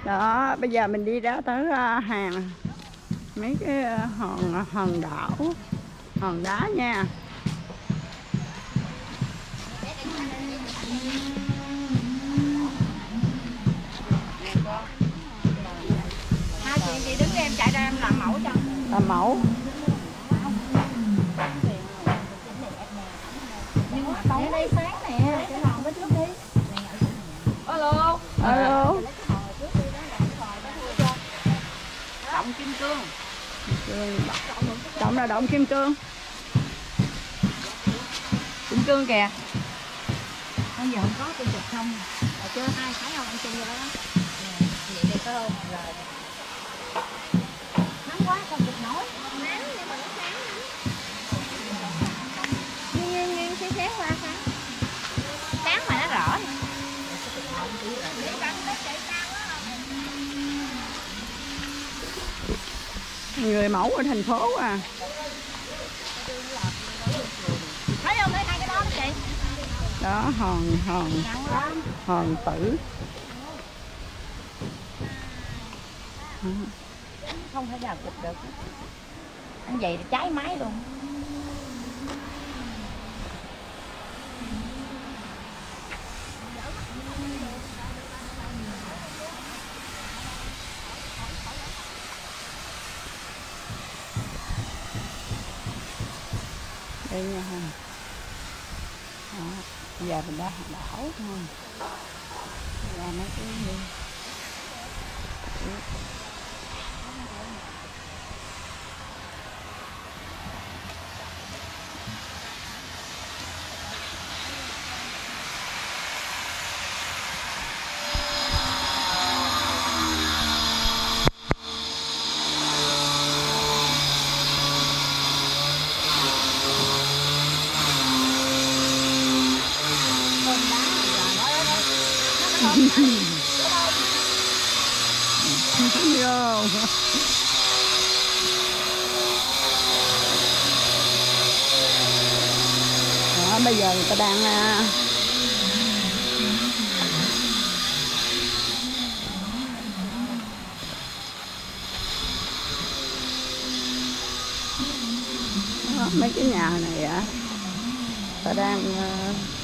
Đó, bây giờ mình đi ra tới hàng mấy cái hòn đảo, hòn đá nha. Hai chị đứng em chạy ra em làm mẫu cho. Làm mẫu. Nhưng mà tối đây sáng nè, cái hòn đó trước đi. Alo. Alo. Động kim cương. Động là động kim cương. Kim cương kìa. Bây giờ không có tôi chụp xong. Ở chơi hai thấy không anh chung vô đó. Vậy đi có không? Rồi. Nắng quá không chụp nổi. Nắng nhưng mà nó sáng lắm. Nghiêng sáng qua sáng. Sáng mà nó rõ. Người mẫu ở thành phố à. Thấy không, thấy hai cái đó đó chị. Đó, hòn tử. Không thể nào chụp được. Anh vậy cháy máy luôn. Đây nha ha. Đó, bây giờ mình đã đảo thôi. Ra mấy cái gì. Vô. Đó, bây giờ người ta đang đó, mấy cái nhà này ta đang